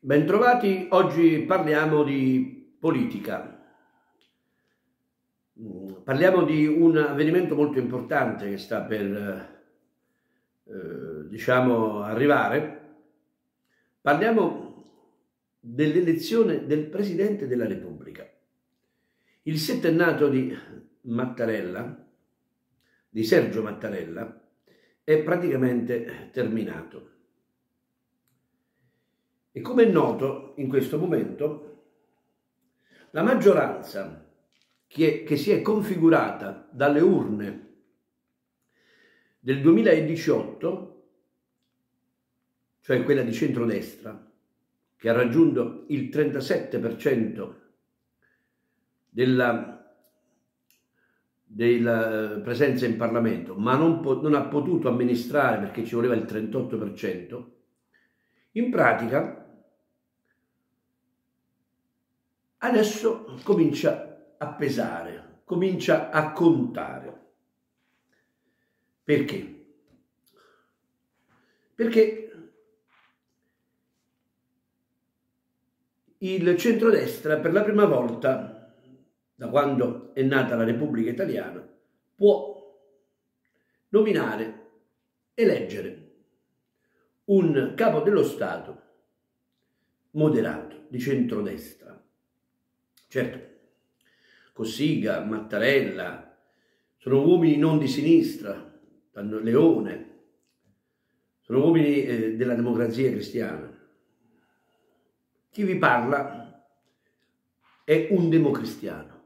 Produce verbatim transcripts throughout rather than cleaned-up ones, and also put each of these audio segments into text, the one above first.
Bentrovati, oggi parliamo di politica. Parliamo di un avvenimento molto importante che sta per, eh, diciamo, arrivare. Parliamo dell'elezione del Presidente della Repubblica. Il settennato di Mattarella, di Sergio Mattarella, è praticamente terminato. E come è noto, in questo momento, la maggioranza che, che si è configurata dalle urne del duemiladiciotto, cioè quella di centrodestra, che ha raggiunto il trentasette per cento della, della presenza in Parlamento, ma non, non ha potuto amministrare perché ci voleva il trentotto per cento, in pratica adesso comincia a pesare, comincia a contare. Perché? Perché il centrodestra per la prima volta, da quando è nata la Repubblica Italiana, può nominare, eleggere un capo dello Stato moderato, di centrodestra. Certo, Cossiga, Mattarella, sono uomini non di sinistra, Leone, sono uomini eh, della Democrazia Cristiana. Chi vi parla è un democristiano,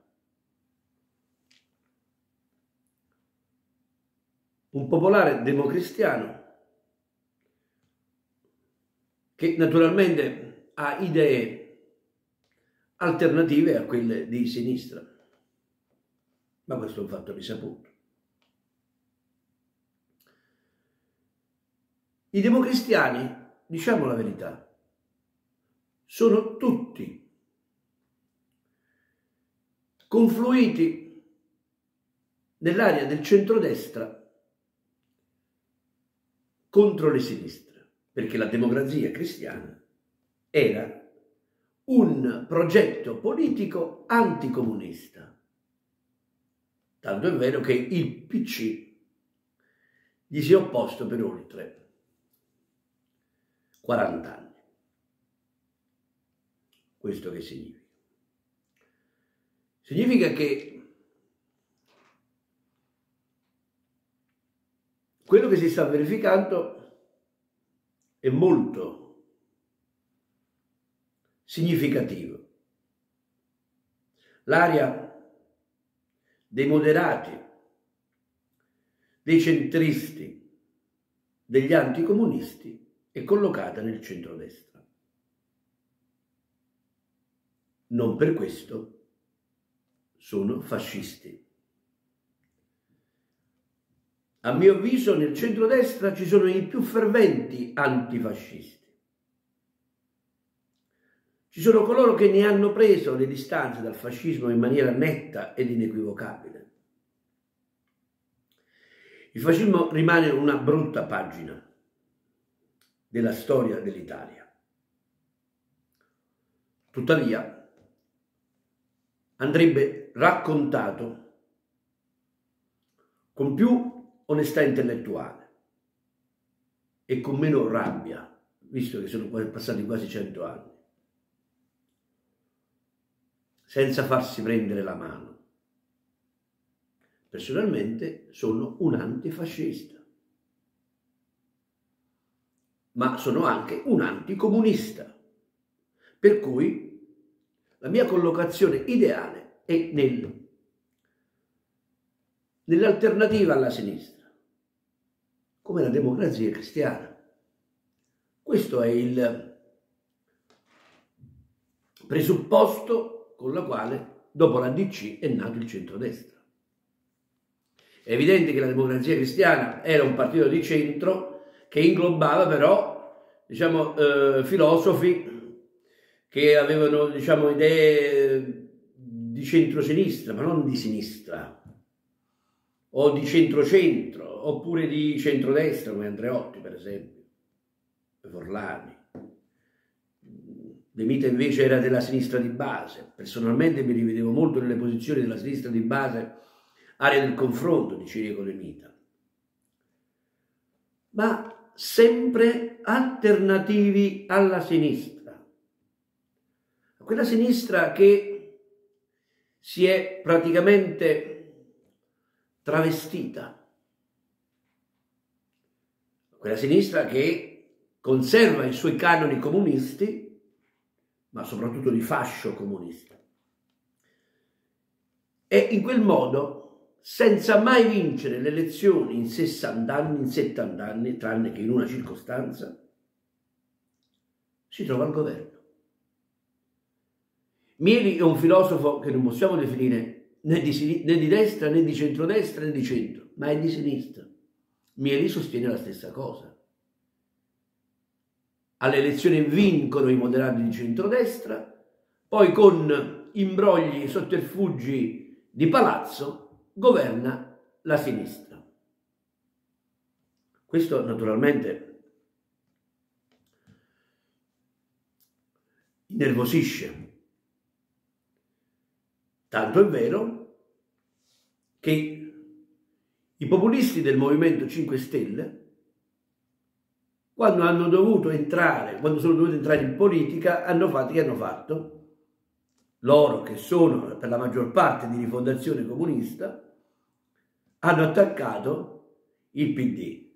un popolare democristiano che naturalmente ha idee alternative a quelle di sinistra, ma questo è un fatto risaputo. I democristiani, diciamo la verità, sono tutti confluiti nell'area del centrodestra contro le sinistre, perché la Democrazia Cristiana era un progetto politico anticomunista, tanto è vero che il P C gli si è opposto per oltre quaranta anni. Questo che significa? Significa che quello che si sta verificando è molto significativo. L'area dei moderati, dei centristi, degli anticomunisti è collocata nel centrodestra. Non per questo sono fascisti. A mio avviso nel centrodestra ci sono i più ferventi antifascisti. Ci sono coloro che ne hanno preso le distanze dal fascismo in maniera netta ed inequivocabile. Il fascismo rimane una brutta pagina della storia dell'Italia. Tuttavia, andrebbe raccontato con più onestà intellettuale e con meno rabbia, visto che sono passati quasi cento anni, senza farsi prendere la mano. Personalmente sono un antifascista, ma sono anche un anticomunista, per cui la mia collocazione ideale è nel, nell'alternativa alla sinistra, come la Democrazia Cristiana. Questo è il presupposto con la quale dopo la D C è nato il centrodestra. È evidente che la Democrazia Cristiana era un partito di centro che inglobava però, diciamo, eh, filosofi che avevano, diciamo, idee di centrosinistra, ma non di sinistra, o di centrocentro, oppure di centrodestra, come Andreotti, per esempio, Forlani. De Mita invece era della sinistra di base. Personalmente mi rivedevo molto nelle posizioni della sinistra di base, area del confronto di Ciriaco De Mita, ma sempre alternativi alla sinistra, quella sinistra che si è praticamente travestita, quella sinistra che conserva i suoi canoni comunisti, ma soprattutto di fascio comunista. E in quel modo, senza mai vincere le elezioni in sessanta anni, in settanta anni, tranne che in una circostanza, si trova al governo. Mieli è un filosofo che non possiamo definire né di, né di destra, né di centrodestra, né di centro, ma è di sinistra. Mieli sostiene la stessa cosa. Alle elezioni vincono i moderati di centrodestra, poi con imbrogli e sotterfugi di palazzo governa la sinistra. Questo naturalmente innervosisce, tanto è vero che i populisti del Movimento cinque Stelle, quando hanno dovuto entrare, quando sono dovuti entrare in politica, hanno fatto che hanno fatto? Loro, che sono per la maggior parte di rifondazione comunista, hanno attaccato il P D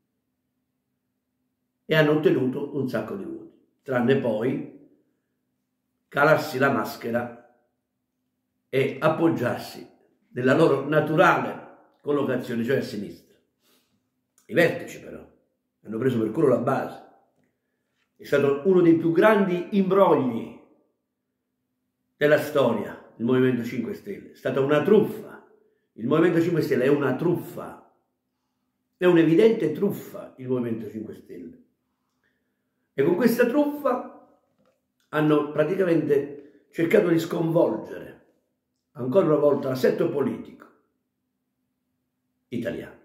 e hanno ottenuto un sacco di voti, tranne poi calarsi la maschera e appoggiarsi nella loro naturale collocazione, cioè a sinistra. I vertici però hanno preso per culo la base. È stato uno dei più grandi imbrogli della storia il Movimento cinque Stelle. È stata una truffa. Il Movimento cinque Stelle è una truffa. È un'evidente truffa il Movimento cinque Stelle. E con questa truffa hanno praticamente cercato di sconvolgere ancora una volta l'assetto politico italiano,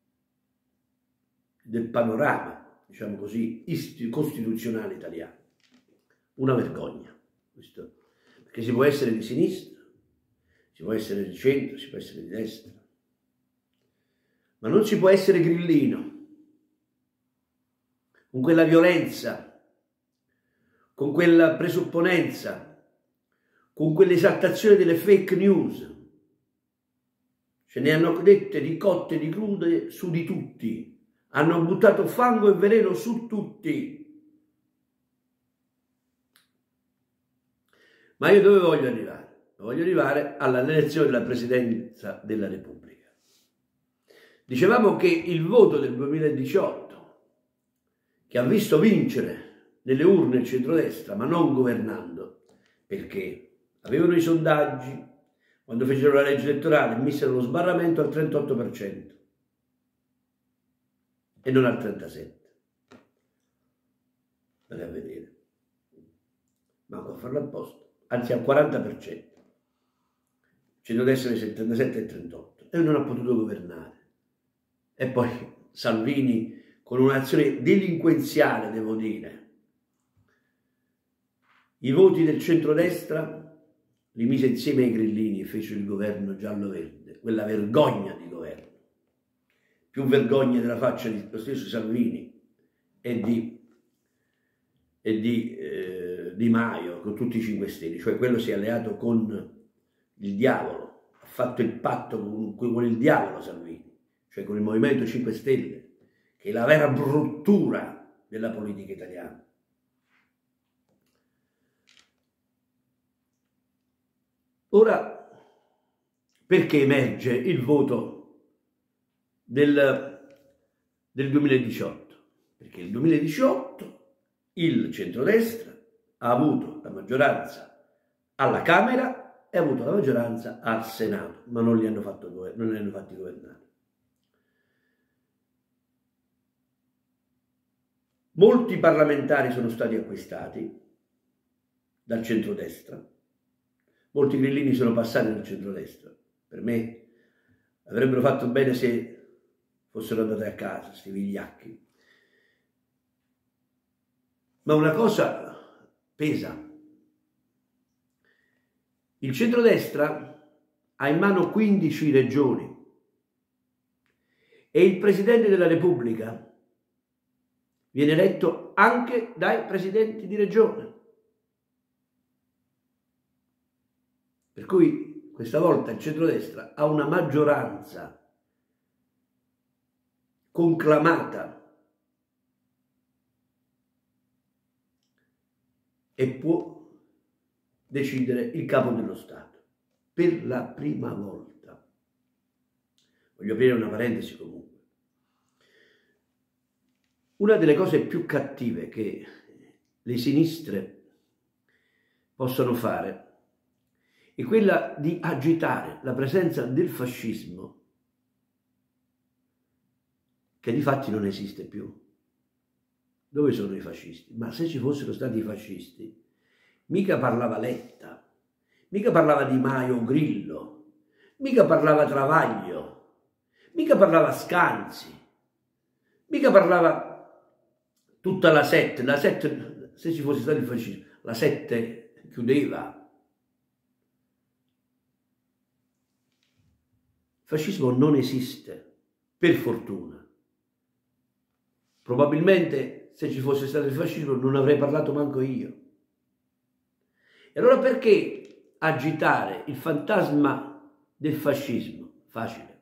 del panorama, diciamo così, costituzionale italiano. Una vergogna, questo, perché si può essere di sinistra, si può essere di centro, si può essere di destra, ma non si può essere grillino, con quella violenza, con quella presupponenza, con quell'esaltazione delle fake news. Ce ne hanno dette di cotte e di crude su di tutti. Hanno buttato fango e veleno su tutti. Ma io dove voglio arrivare? Voglio arrivare all'elezione della Presidenza della Repubblica. Dicevamo che il voto del duemiladiciotto, che ha visto vincere nelle urne il centrodestra, ma non governando, perché avevano i sondaggi, quando fecero la legge elettorale, misero lo sbarramento al trentotto per cento. E non al trentasette. Andate a vedere. Manco a farlo apposta. Anzi al quaranta per cento. Centrodestra del settantasette e trentotto. E non ha potuto governare. E poi Salvini, con un'azione delinquenziale, devo dire, i voti del centrodestra li mise insieme ai grillini e fece il governo giallo-verde. Quella vergogna di governo. Più vergogna della faccia dello stesso Salvini e di, e di eh, Di Maio, con tutti i cinque Stelle, cioè quello si è alleato con il diavolo, ha fatto il patto con, con il diavolo Salvini, cioè con il Movimento cinque Stelle, che è la vera bruttura della politica italiana. Ora, perché emerge il voto Del, del duemiladiciotto? Perché nel duemiladiciotto il centrodestra ha avuto la maggioranza alla Camera e ha avuto la maggioranza al Senato, ma non li hanno, fatto, non li hanno fatti governare. Molti parlamentari sono stati acquistati dal centrodestra, molti grillini sono passati dal centrodestra. Per me avrebbero fatto bene se fossero andati a casa, sti vigliacchi. Ma una cosa pesa, Il centrodestra ha in mano quindici regioni e il Presidente della Repubblica viene eletto anche dai presidenti di regione. Per cui questa volta il centrodestra ha una maggioranza conclamata e può decidere il capo dello Stato per la prima volta. Voglio aprire una parentesi comunque. Una delle cose più cattive che le sinistre possono fare è quella di agitare la presenza del fascismo, che di fatti non esiste più. Dove sono i fascisti? Ma se ci fossero stati i fascisti, mica parlava Letta, mica parlava Di Maio o Grillo, mica parlava Travaglio, mica parlava Scanzi, mica parlava tutta la sette, la sette, se ci fosse stato il fascismo, la sette chiudeva. Il fascismo non esiste, per fortuna. Probabilmente se ci fosse stato il fascismo non avrei parlato manco io. E allora perché agitare il fantasma del fascismo? Facile.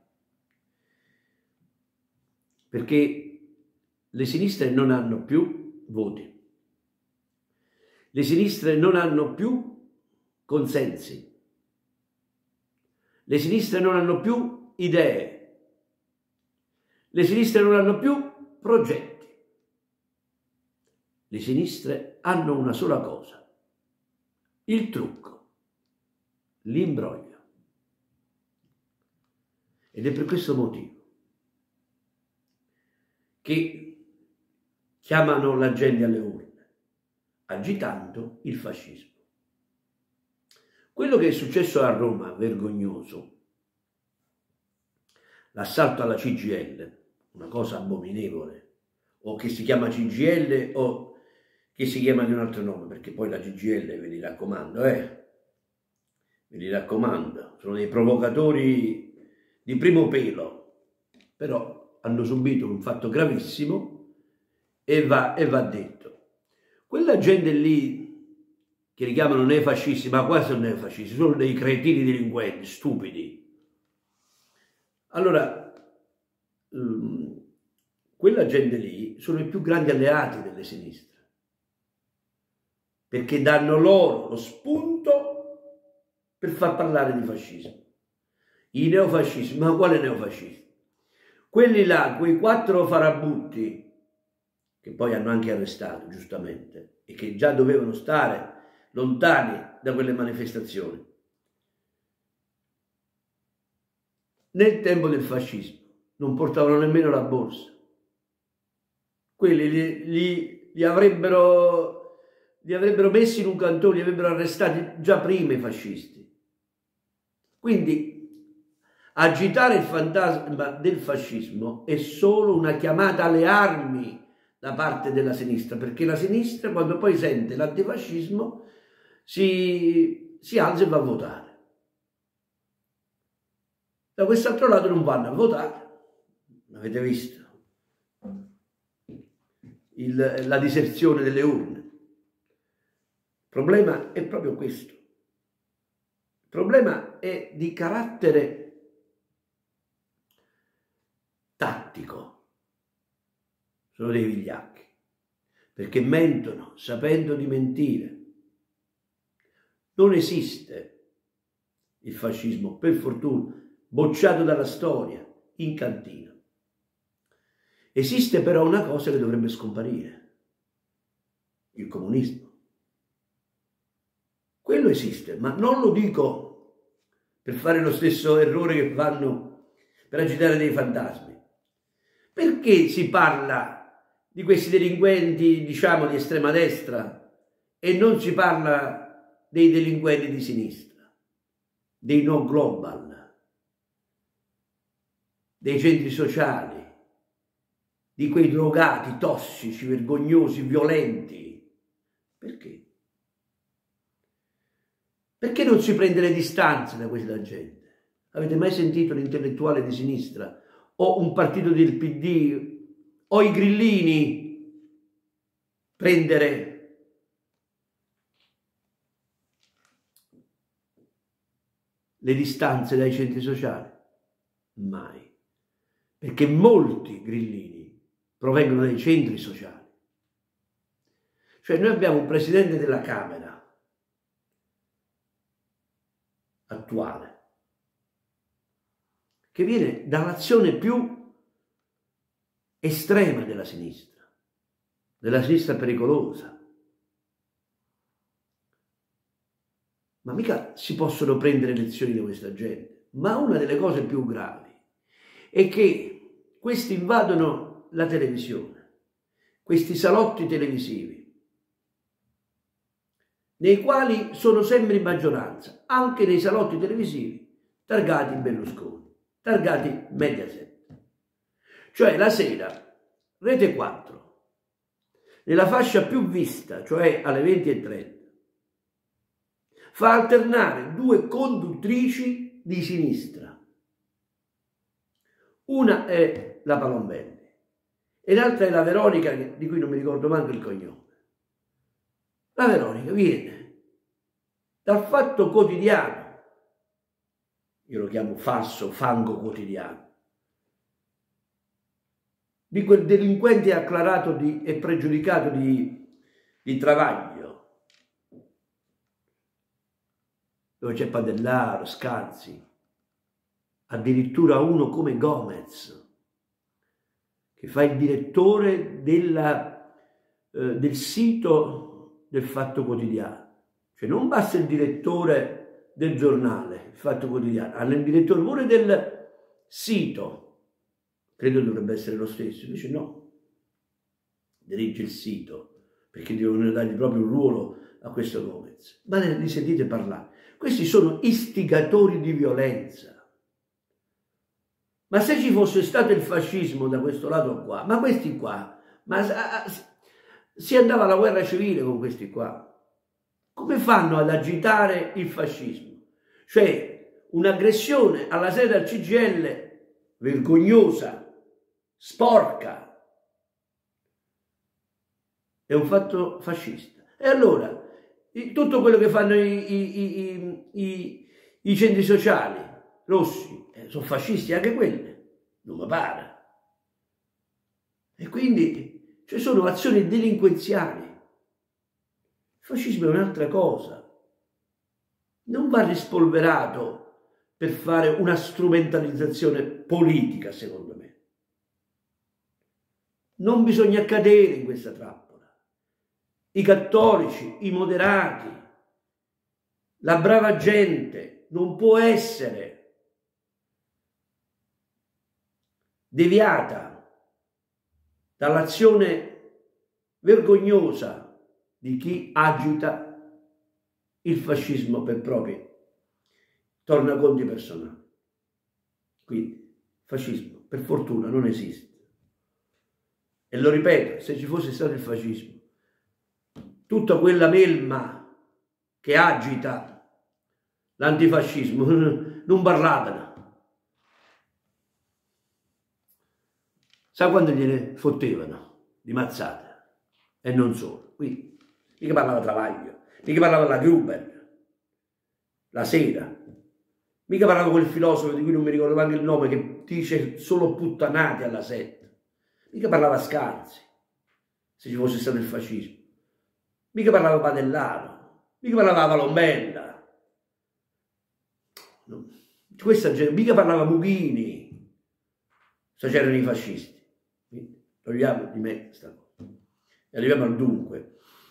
Perché le sinistre non hanno più voti. Le sinistre non hanno più consensi. Le sinistre non hanno più idee. Le sinistre non hanno più progetti. Le sinistre hanno una sola cosa: il trucco, l'imbroglio. Ed è per questo motivo che chiamano la gente alle urne, agitando il fascismo. Quello che è successo a Roma, vergognoso, l'assalto alla C G I L, una cosa abominevole, o che si chiama C G I L o che si chiama di un altro nome, perché poi la C G I L, ve li raccomando, eh, ve li raccomando, sono dei provocatori di primo pelo, però hanno subito un fatto gravissimo e va, e va detto. Quella gente lì, che li chiamano neofascisti, ma quasi sono neofascisti, sono dei cretini delinquenti, stupidi. Allora, quella gente lì sono i più grandi alleati delle sinistre, perché danno loro lo spunto per far parlare di fascismo. I neofascisti, ma quale neofascisti? Quelli là, quei quattro farabutti, che poi hanno anche arrestato, giustamente, e che già dovevano stare lontani da quelle manifestazioni. Nel tempo del fascismo non portavano nemmeno la borsa. Quelli li, li, li, avrebbero, li avrebbero messi in un cantone, li avrebbero arrestati già prima i fascisti. Quindi agitare il fantasma del fascismo è solo una chiamata alle armi da parte della sinistra, perché la sinistra, quando poi sente l'antifascismo, si, si alza e va a votare. Da quest'altro lato non vanno a votare, avete visto Il, la diserzione delle urne. Il problema è proprio questo. Il problema è di carattere tattico. Sono dei vigliacchi, perché mentono sapendo di mentire. Non esiste il fascismo, per fortuna, bocciato dalla storia, in cantina. Esiste però una cosa che dovrebbe scomparire: il comunismo. Quello esiste, ma non lo dico per fare lo stesso errore che fanno per agitare dei fantasmi. Perché si parla di questi delinquenti, diciamo, di estrema destra e non si parla dei delinquenti di sinistra, dei no global, dei centri sociali, di quei drogati tossici, vergognosi, violenti? Perché? Perché non si prende le distanze da questa gente? Avete mai sentito un intellettuale di sinistra o un partito del P D o i grillini prendere le distanze dai centri sociali? Mai. Perché molti grillini provengono dai centri sociali. Cioè noi abbiamo un presidente della Camera attuale che viene dall'azione più estrema della sinistra, della sinistra pericolosa. Ma mica si possono prendere lezioni da questa gente. Ma una delle cose più gravi è che questi invadono la televisione, questi salotti televisivi, nei quali sono sempre in maggioranza, anche nei salotti televisivi targati Berlusconi, targati Mediaset. Cioè la sera, Rete quattro, nella fascia più vista, cioè alle venti e trenta, fa alternare due conduttrici di sinistra. Una è la Palombelli e l'altra è la Veronica, di cui non mi ricordo manco il cognome. La Veronica viene dal Fatto Quotidiano, io lo chiamo falso fango quotidiano, di quel delinquente acclarato di, e pregiudicato di, di Travaglio, dove c'è Padellaro, Scanzi, addirittura uno come Gomez, che fa il direttore della, eh, del sito del Fatto Quotidiano. Cioè non basta il direttore del giornale, il Fatto Quotidiano, hanno il direttore pure del sito, credo dovrebbe essere lo stesso, invece no, dirige il sito, perché devono dargli proprio un ruolo a questo Gomez. Ma ne sentite parlare. Questi sono istigatori di violenza. Ma se ci fosse stato il fascismo da questo lato qua, ma questi qua, ma si andava alla guerra civile con questi qua. Come fanno ad agitare il fascismo? Cioè un'aggressione alla sede del C G I L vergognosa, sporca, è un fatto fascista. E allora, tutto quello che fanno i, i, i, i, i centri sociali rossi, eh, sono fascisti anche quelli, non mi pare. E quindi ci sono azioni delinquenziali. Il fascismo è un'altra cosa. Non va rispolverato per fare una strumentalizzazione politica, secondo me. Non bisogna cadere in questa trappola. I cattolici, i moderati, la brava gente non può essere deviata dall'azione vergognosa di chi agita il fascismo per propri tornaconti personali. Quindi, fascismo, per fortuna, non esiste. E lo ripeto, se ci fosse stato il fascismo, tutta quella melma che agita l'antifascismo non parlavano. Sa quando gliene fottevano di mazzate? E non solo. Qui mica parlava Travaglio, mica parlava la Gruber, la Sera, mica parlava quel filosofo di cui non mi ricordo neanche il nome, che dice solo puttanate alla setta, mica parlava Scanzi, se ci fosse stato il fascismo, mica parlava Padellaro, mica parlava Palombella, no. Questa gente, mica parlava Mughini, se c'erano i fascisti. Quindi, togliamo di me questa cosa e arriviamo al dunque.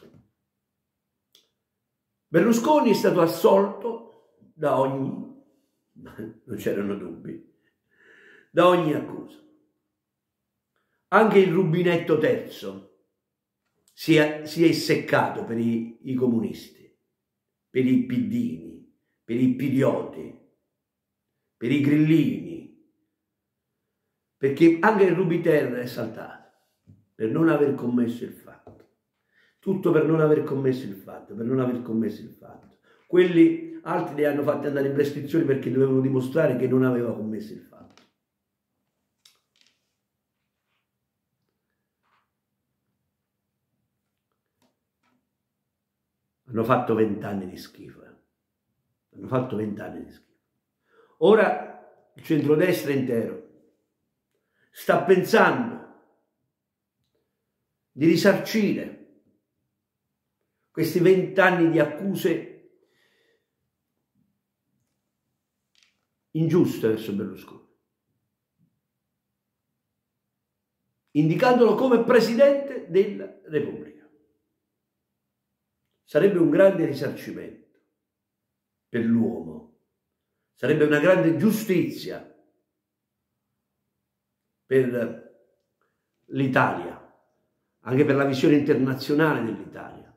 Berlusconi è stato assolto da ogni, non c'erano dubbi, da ogni accusa. Anche il rubinetto terzo si è, si è seccato per i, i comunisti, per i piddini, per i pidioti, per i grillini, perché anche il Rubiter è saltato per non aver commesso il fatto. Tutto per non aver commesso il fatto, per non aver commesso il fatto. quelli altri li hanno fatti andare in prescrizione perché dovevano dimostrare che non aveva commesso il fatto. Hanno fatto vent'anni di schifo. Eh. Hanno fatto vent'anni di schifo. Ora il centrodestra intero sta pensando di risarcire questi vent'anni di accuse ingiuste verso Berlusconi, indicandolo come Presidente della Repubblica. Sarebbe un grande risarcimento per l'uomo, sarebbe una grande giustizia per l'Italia, anche per la visione internazionale dell'Italia,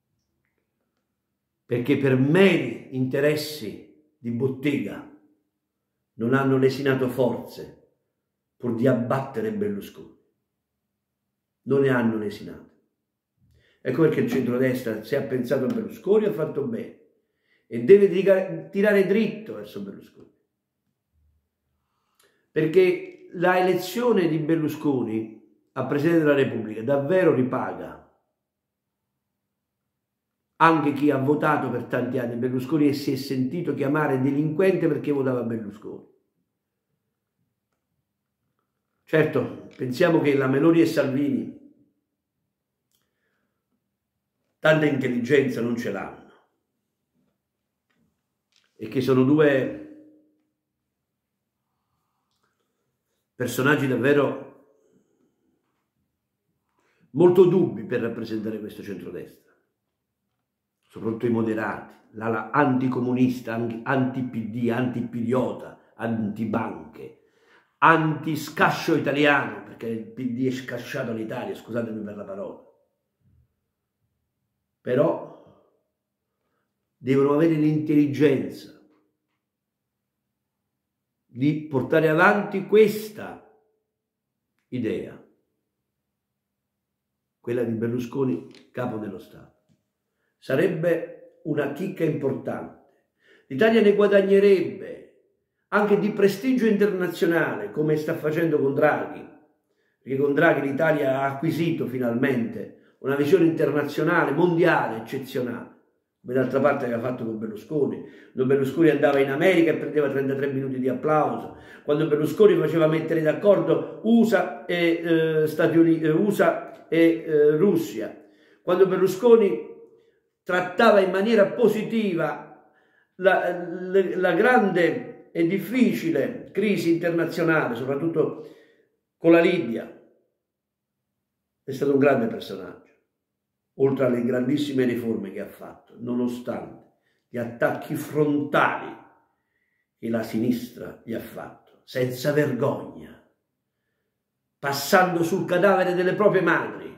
perché per meri interessi di bottega non hanno lesinato forze pur di abbattere Berlusconi, non ne hanno lesinate. Ecco perché il centrodestra, se ha pensato a Berlusconi, ha fatto bene e deve tirare dritto verso Berlusconi, perché la elezione di Berlusconi a Presidente della Repubblica davvero ripaga anche chi ha votato per tanti anni Berlusconi e si è sentito chiamare delinquente perché votava Berlusconi. Certo, pensiamo che la Meloni e Salvini tanta intelligenza non ce l'hanno e che sono due personaggi davvero molto dubbi per rappresentare questo centrodestra, soprattutto i moderati, l'ala anticomunista, anti-P D, anti-pidiota, anti-banche, anti-scascio italiano, perché il P D è scasciato all'Italia, scusatemi per la parola. Però devono avere l'intelligenza di portare avanti questa idea, quella di Berlusconi capo dello Stato. Sarebbe una chicca importante. L'Italia ne guadagnerebbe anche di prestigio internazionale, come sta facendo con Draghi, perché con Draghi l'Italia ha acquisito finalmente una visione internazionale, mondiale, eccezionale, come d'altra parte aveva fatto con Berlusconi. Quando Berlusconi andava in America e prendeva trentatré minuti di applauso, quando Berlusconi faceva mettere d'accordo U S A e eh, Stati Uniti, eh, U S A e eh, Russia, quando Berlusconi trattava in maniera positiva la, la, la grande e difficile crisi internazionale, soprattutto con la Libia. È stato un grande personaggio, oltre alle grandissime riforme che ha fatto, nonostante gli attacchi frontali che la sinistra gli ha fatto, senza vergogna, passando sul cadavere delle proprie madri.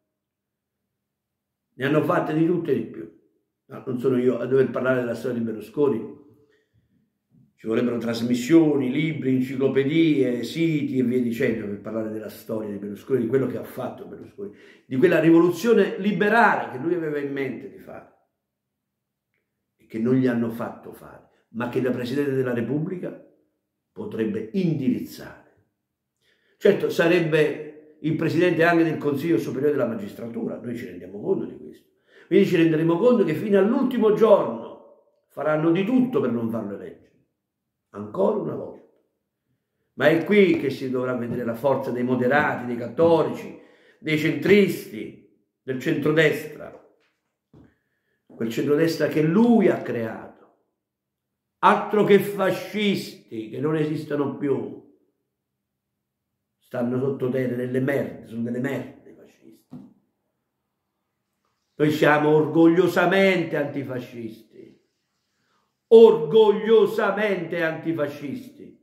Ne hanno fatte di tutte e di più. No, non sono io a dover parlare della storia di Berlusconi, ci vorrebbero trasmissioni, libri, enciclopedie, siti e via dicendo per parlare della storia di Berlusconi, di quello che ha fatto Berlusconi, di quella rivoluzione liberale che lui aveva in mente di fare e che non gli hanno fatto fare, ma che da Presidente della Repubblica potrebbe indirizzare. Certo, sarebbe il Presidente anche del Consiglio Superiore della Magistratura, noi ci rendiamo conto di questo, quindi ci renderemo conto che fino all'ultimo giorno faranno di tutto per non farlo eleggere. Ancora una volta. Ma è qui che si dovrà vedere la forza dei moderati, dei cattolici, dei centristi, del centrodestra. Quel centrodestra che lui ha creato. Altro che fascisti, che non esistono più. Stanno sottoterra delle merde, sono delle merde i fascisti. Noi siamo orgogliosamente antifascisti. Orgogliosamente antifascisti,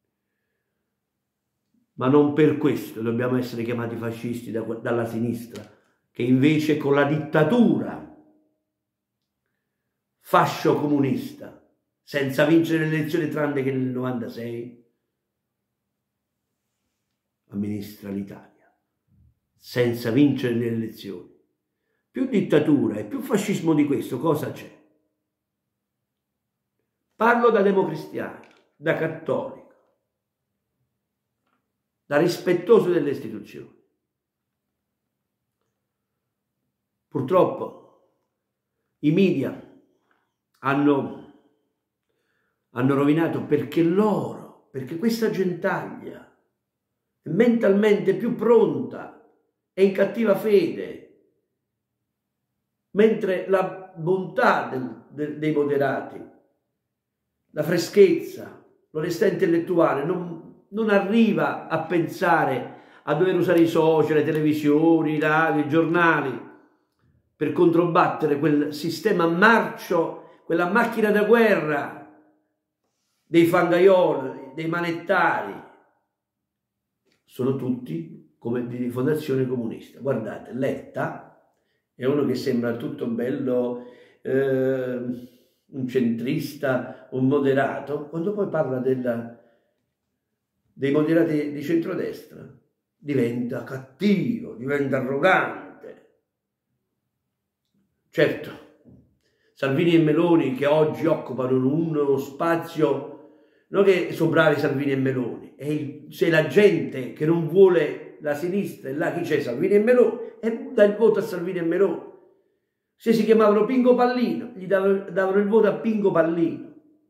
ma non per questo dobbiamo essere chiamati fascisti da, dalla sinistra, che invece con la dittatura fascio comunista, senza vincere le elezioni tranne che nel novantasei, amministra l'Italia, senza vincere le elezioni. Più dittatura e più fascismo di questo cosa c'è? Parlo da democristiano, da cattolico, da rispettoso delle istituzioni. Purtroppo i media hanno, hanno rovinato perché loro, perché questa gentaglia è mentalmente più pronta, è in cattiva fede, mentre la bontà del, del, dei moderati, la freschezza, l'onestà intellettuale non, non arriva a pensare a dover usare i social, le televisioni, i radio, i giornali per controbattere quel sistema marcio, quella macchina da guerra dei fangaioli, dei manettari. Sono tutti come di fondazione comunista. Guardate, Letta è uno che sembra tutto bello, eh, un centrista, un moderato, quando poi parla della, dei moderati di centrodestra diventa cattivo, diventa arrogante. Certo, Salvini e Meloni che oggi occupano uno spazio, non che sono bravi Salvini e Meloni, è il, se la gente che non vuole la sinistra e là chi c'è Salvini e Meloni e dà il voto a Salvini e Meloni. Se si chiamavano Pingo Pallino, gli davano, davano il voto a Pingo Pallino.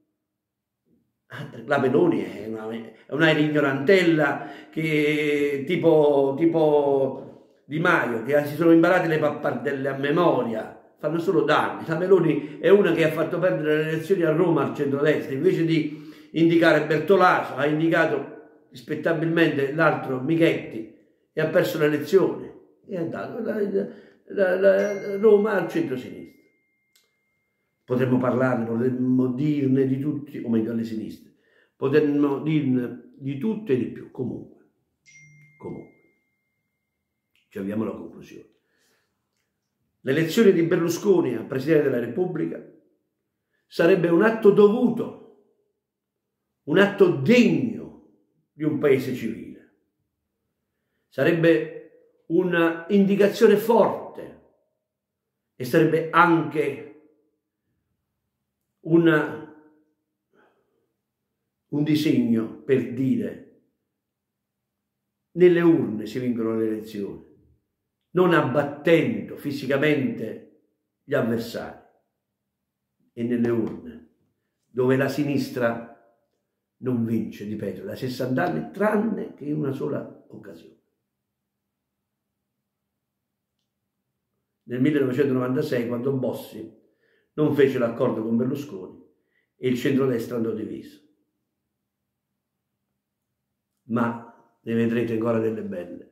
La Meloni è una, è una ignorantella che, tipo, tipo Di Maio, che si sono imparate le pappardelle a memoria, fanno solo danni. La Meloni è una che ha fatto perdere le elezioni a Roma al centrodestra, invece di indicare Bertolaso, ha indicato rispettabilmente l'altro Michetti e ha perso le elezioni e è dato la, la, la Roma al centro-sinistra. Potremmo parlarne, potremmo dirne di tutti, o meglio alle sinistre, potremmo dirne di tutto e di più, comunque, comunque. Ci avviamo alla conclusione. L'elezione di Berlusconi a Presidente della Repubblica sarebbe un atto dovuto, un atto degno di un paese civile. Sarebbe un'indicazione forte e sarebbe anche una, un disegno per dire: nelle urne si vincono le elezioni, non abbattendo fisicamente gli avversari, e nelle urne dove la sinistra non vince, ripeto, da sessanta anni, tranne che in una sola occasione. Nel millenovecentonovantasei, quando Bossi non fece l'accordo con Berlusconi e il centrodestra andò diviso. Ma ne vedrete ancora delle belle.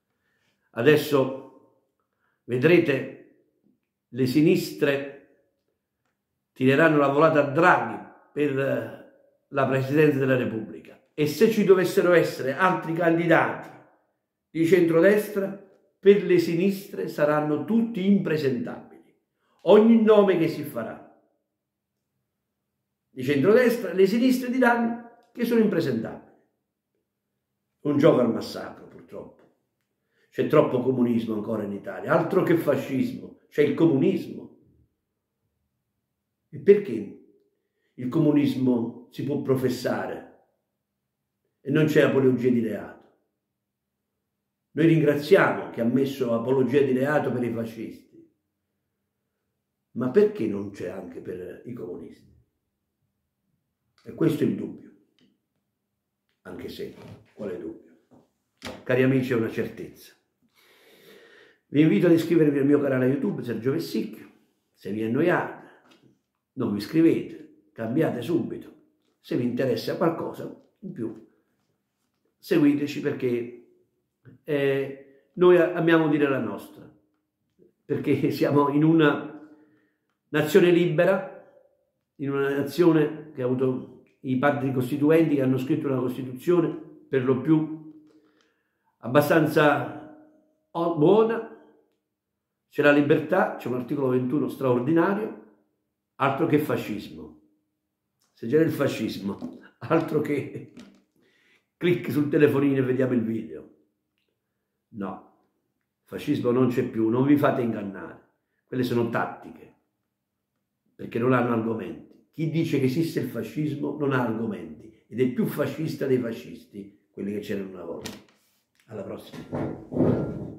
Adesso vedrete le sinistre tireranno la volata a Draghi per la Presidenza della Repubblica, e se ci dovessero essere altri candidati di centrodestra, per le sinistre saranno tutti impresentabili. Ogni nome che si farà di centrodestra, le sinistre diranno che sono impresentabili. Un gioco al massacro, purtroppo. C'è troppo comunismo ancora in Italia, altro che fascismo, c'è il comunismo. E perché il comunismo si può professare e non c'è apologia di reato? Noi ringraziamo che ha messo apologia di reato per i fascisti, ma perché non c'è anche per i comunisti? E questo è il dubbio, anche se, quale dubbio? Cari amici, è una certezza. Vi invito ad iscrivervi al mio canale YouTube Sergio Vessicchio. Se vi annoiate, non vi iscrivete, cambiate subito. Se vi interessa qualcosa in più, seguiteci, perché eh, noi amiamo dire la nostra, perché siamo in una nazione libera, in una nazione che ha avuto i padri costituenti che hanno scritto una Costituzione per lo più abbastanza buona. C'è la libertà, c'è un articolo ventuno straordinario, altro che fascismo. Se c'era il fascismo, altro che clic sul telefonino e vediamo il video. No, fascismo non c'è più, non vi fate ingannare. Quelle sono tattiche, perché non hanno argomenti. Chi dice che esiste il fascismo non ha argomenti ed è il più fascista dei fascisti, quelli che c'erano una volta. Alla prossima.